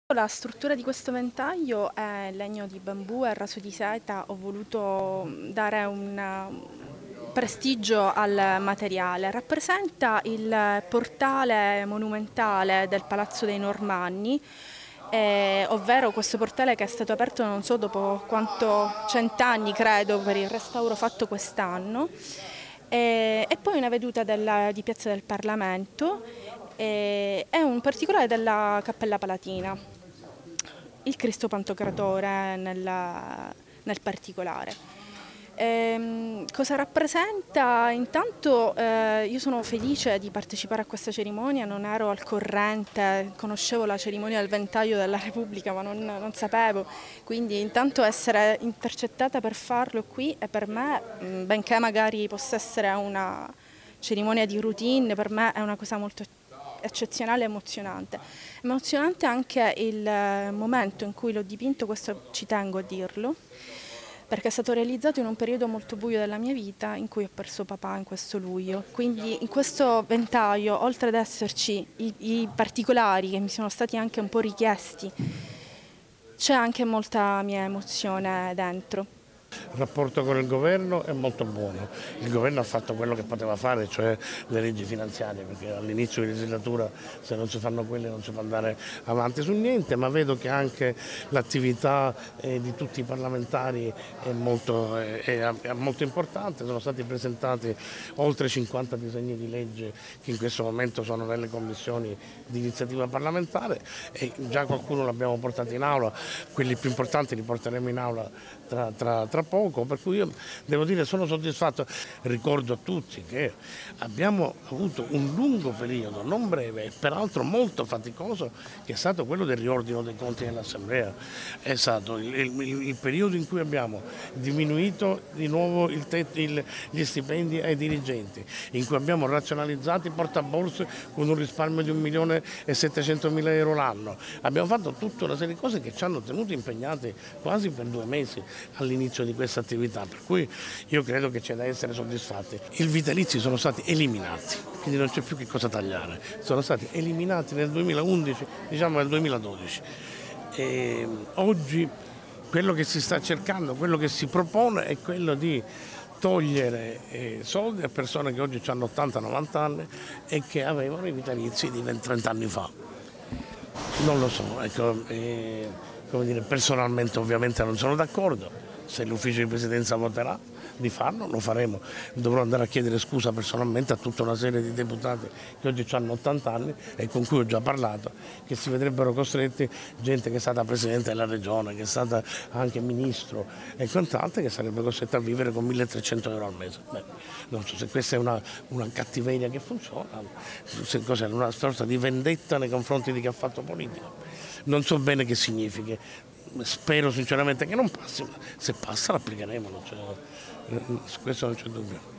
La struttura di questo ventaglio è legno di bambù e raso di seta. Ho voluto dare un prestigio al materiale. Rappresenta il portale monumentale del Palazzo dei Normanni, ovvero questo portale che è stato aperto non so dopo quanto, 100 anni credo, per il restauro fatto quest'anno. E poi una veduta di Piazza del Parlamento e un particolare della Cappella Palatina, il Cristo Pantocratore nel particolare. Cosa rappresenta? Intanto io sono felice di partecipare a questa cerimonia, non ero al corrente, conoscevo la cerimonia del ventaglio della Repubblica ma non sapevo, quindi intanto essere intercettata per farlo qui è per me, benché magari possa essere una cerimonia di routine, per me è una cosa molto eccezionale e emozionante. Emozionante anche il momento in cui l'ho dipinto, questo ci tengo a dirlo, perché è stato realizzato in un periodo molto buio della mia vita in cui ho perso papà in questo luglio. Quindi in questo ventaglio, oltre ad esserci i particolari che mi sono stati anche un po' richiesti, c'è anche molta mia emozione dentro. Il rapporto con il governo è molto buono, il governo ha fatto quello che poteva fare, cioè le leggi finanziarie, perché all'inizio di legislatura se non si fanno quelle non si può andare avanti su niente, ma vedo che anche l'attività di tutti i parlamentari è molto importante, sono stati presentati oltre 50 disegni di legge che in questo momento sono nelle commissioni di iniziativa parlamentare e già qualcuno l'abbiamo portato in aula, quelli più importanti li porteremo in aula tra poco, per cui io devo dire sono soddisfatto. Ricordo a tutti che abbiamo avuto un lungo periodo, non breve e peraltro molto faticoso, che è stato quello del riordino dei conti dell'Assemblea. È stato il periodo in cui abbiamo diminuito di nuovo gli stipendi ai dirigenti, in cui abbiamo razionalizzato i portaborse con un risparmio di 1.700.000 euro l'anno. Abbiamo fatto tutta una serie di cose che ci hanno tenuti impegnati quasi per 2 mesi all'inizio di questa attività, per cui io credo che c'è da essere soddisfatti. I vitalizi sono stati eliminati, quindi non c'è più che cosa tagliare, sono stati eliminati nel 2011, diciamo nel 2012. E oggi quello che si sta cercando, quello che si propone è quello di togliere soldi a persone che oggi hanno 80-90 anni e che avevano i vitalizi di 20-30 anni fa. Non lo so, ecco, come dire, personalmente ovviamente non sono d'accordo. Se l'ufficio di presidenza voterà di farlo, lo faremo. Dovrò andare a chiedere scusa personalmente a tutta una serie di deputati che oggi hanno 80 anni e con cui ho già parlato, che si vedrebbero costretti, gente che è stata presidente della regione, che è stata anche ministro e quant'altro, che sarebbe costretta a vivere con 1.300 euro al mese. Beh, non so se questa è una cattiveria che funziona, se cos'è una sorta di vendetta nei confronti di chi ha fatto politica. Non so bene che significhi. Spero sinceramente che non passi, ma se passa l'applicheremo, su questo non c'è dubbio.